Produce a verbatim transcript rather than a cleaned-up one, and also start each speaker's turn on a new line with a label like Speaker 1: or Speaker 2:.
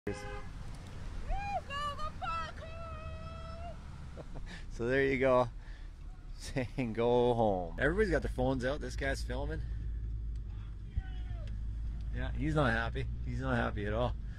Speaker 1: So there you go, saying go home. Everybody's got their phones out. This guy's filming. Yeah, he's not happy. He's not happy at all.